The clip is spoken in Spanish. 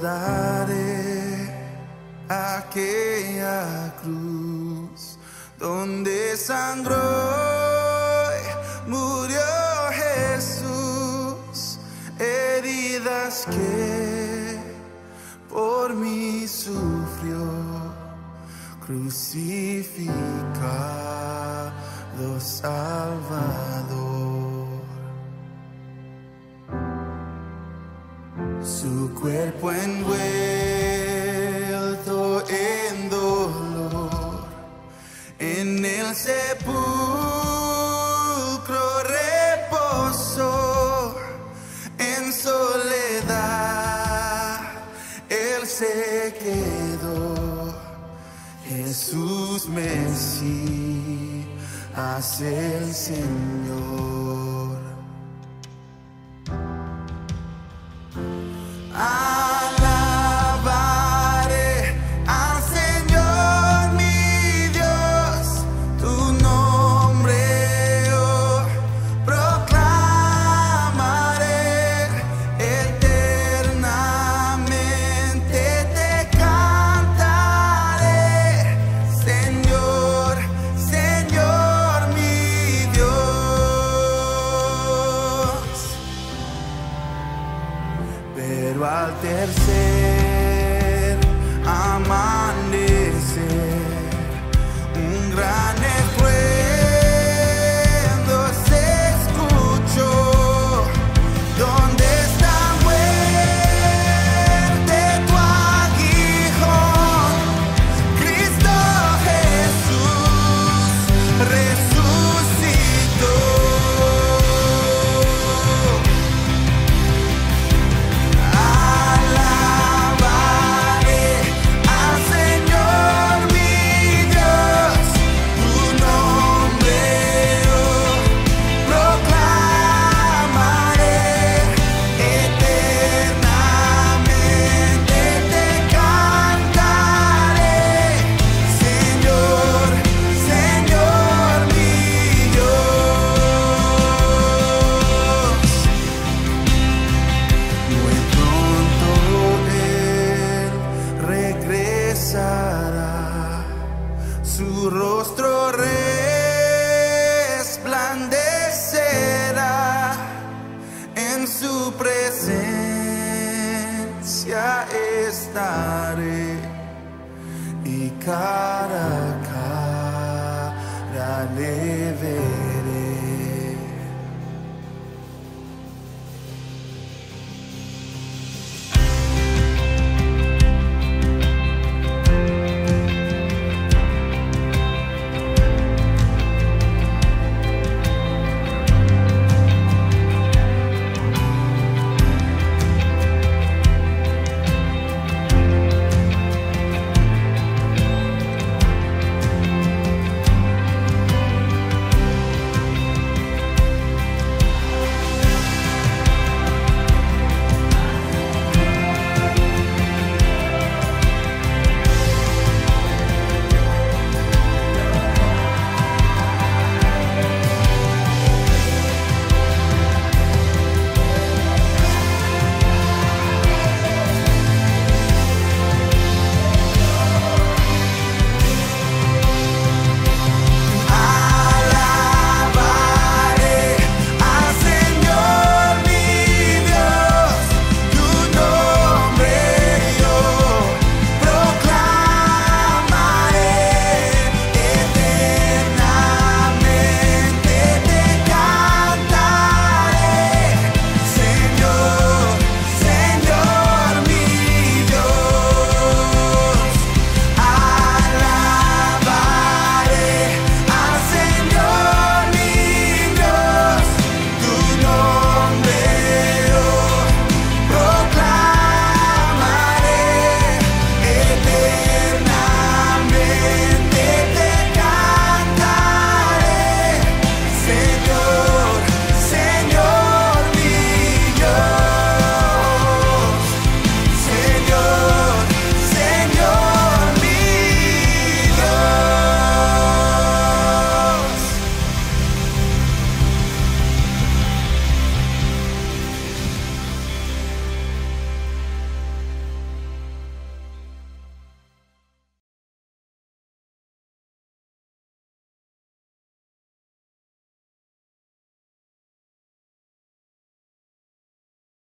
recordaré aquella cruz donde sangró y murió Jesús, heridas que por mí sufrió, crucificado Salvador. Su cuerpo envuelto en dolor, en el sepulcro reposó, en soledad Él se quedó. Jesús Mesías, el Señor. Alabaré al Señor mi Dios, tu nombre yo proclamaré, eternamente te cantaré, Señor, Señor mi Dios. Pero al tercer amanecer, un gran estruendo se escuchó. ¿Dónde está, muerte, tu aguijón? Cristo Jesús resucitó. Su rostro resplandecerá, en su presencia estaré y